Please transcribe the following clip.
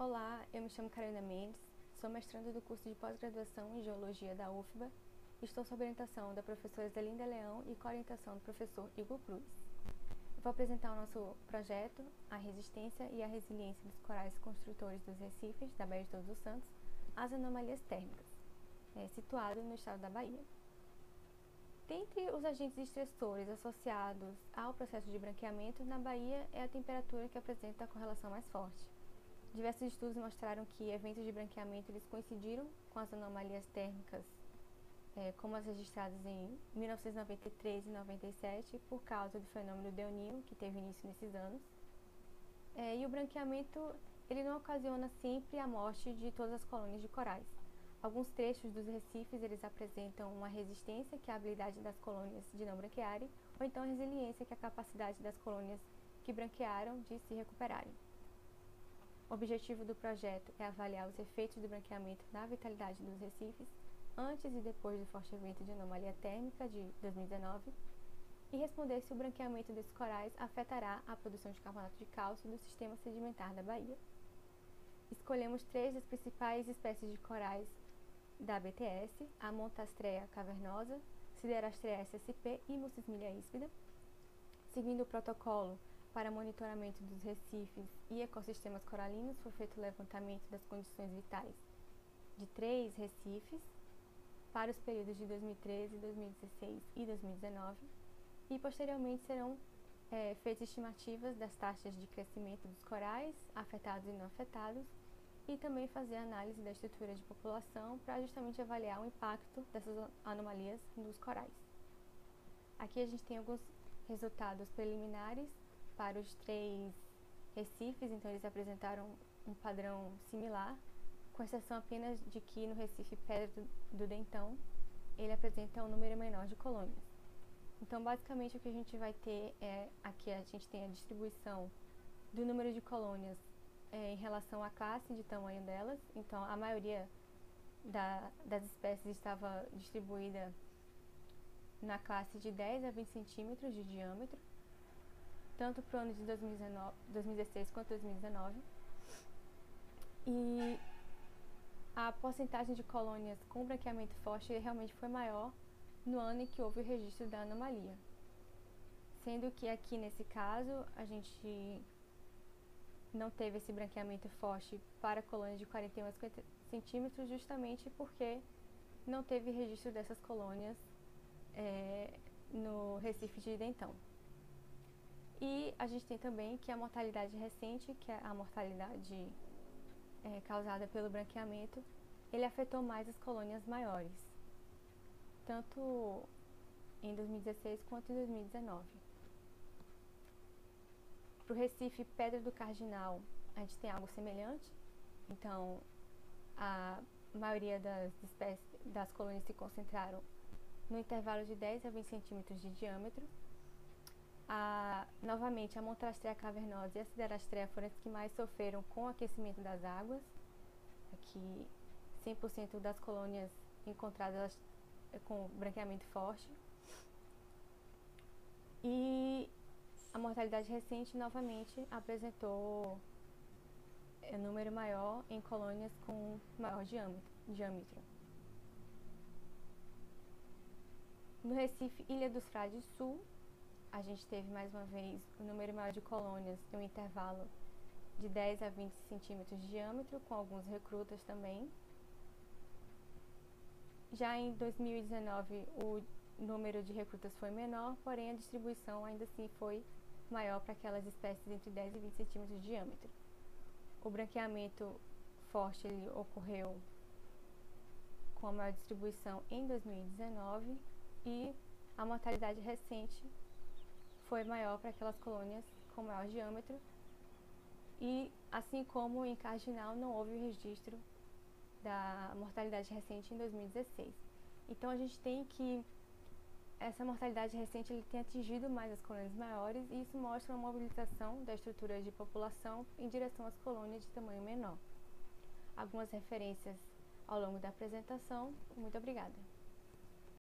Olá, eu me chamo Carolina Mendes, sou mestranda do curso de pós-graduação em Geologia da UFBA e estou sob orientação da professora Zelinda Leão e co-orientação do professor Igor Cruz. Eu vou apresentar o nosso projeto, a resistência e a resiliência dos corais construtores dos recifes da Baía de Todos os Santos às anomalias térmicas, situado no estado da Bahia. Dentre os agentes estressores associados ao processo de branqueamento, na Bahia é a temperatura que apresenta a correlação mais forte. Diversos estudos mostraram que eventos de branqueamento eles coincidiram com as anomalias térmicas, como as registradas em 1993 e 97, por causa do fenômeno do El Niño, que teve início nesses anos. E o branqueamento ele não ocasiona sempre a morte de todas as colônias de corais. Alguns trechos dos recifes eles apresentam uma resistência, que é a habilidade das colônias de não branquearem, ou então a resiliência, que é a capacidade das colônias que branquearam de se recuperarem. O objetivo do projeto é avaliar os efeitos do branqueamento na vitalidade dos recifes antes e depois do forte evento de anomalia térmica de 2019 e responder se o branqueamento desses corais afetará a produção de carbonato de cálcio do sistema sedimentar da Bahia. Escolhemos 3 das principais espécies de corais da BTS, a Montastrea cavernosa, Siderastrea ssp e Mucismilia hispida. Seguindo o protocolo para monitoramento dos recifes e ecossistemas coralinos, foi feito o levantamento das condições vitais de 3 recifes para os períodos de 2013, 2016 e 2019 e posteriormente serão feitas estimativas das taxas de crescimento dos corais, afetados e não afetados, e também fazer análise da estrutura de população para justamente avaliar o impacto dessas anomalias nos corais. Aqui a gente tem alguns resultados preliminares para os 3 recifes, então eles apresentaram um padrão similar, com exceção apenas de que no Recife Pedra do Dentão, ele apresenta um número menor de colônias. Então, basicamente, o que a gente vai ter aqui a gente tem a distribuição do número de colônias em relação à classe de tamanho delas. Então, a maioria das espécies estava distribuída na classe de 10 a 20 centímetros de diâmetro, tanto para o ano de 2016 quanto 2019. E a porcentagem de colônias com branqueamento forte realmente foi maior no ano em que houve o registro da anomalia. Sendo que aqui nesse caso a gente não teve esse branqueamento forte para colônias de 41 a 50 centímetros, justamente porque não teve registro dessas colônias no Recife de Dentão. E a gente tem também que a mortalidade recente, que é a mortalidade causada pelo branqueamento, ele afetou mais as colônias maiores, tanto em 2016 quanto em 2019. Para o Recife Pedra do Cardinal, a gente tem algo semelhante. Então, a maioria das espécies das colônias se concentraram no intervalo de 10 a 20 centímetros de diâmetro. Novamente, a Montastrea cavernosa e a Siderastrea foram as que mais sofreram com o aquecimento das águas. Aqui, 100% das colônias encontradas com branqueamento forte. E a mortalidade recente, novamente, apresentou número maior em colônias com maior diâmetro. No Recife Ilha dos Frades Sul, a gente teve mais uma vez o número maior de colônias em um intervalo de 10 a 20 centímetros de diâmetro, com alguns recrutas também. Já em 2019, o número de recrutas foi menor, porém a distribuição ainda assim foi maior para aquelas espécies entre 10 e 20 centímetros de diâmetro. O branqueamento forte ele ocorreu com a maior distribuição em 2019 e a mortalidade recente foi maior para aquelas colônias com maior diâmetro. E assim como em Cardinal não houve o registro da mortalidade recente em 2016. Então a gente tem que essa mortalidade recente ele tem atingido mais as colônias maiores e isso mostra uma mobilização da estrutura de população em direção às colônias de tamanho menor. Algumas referências ao longo da apresentação. Muito obrigada.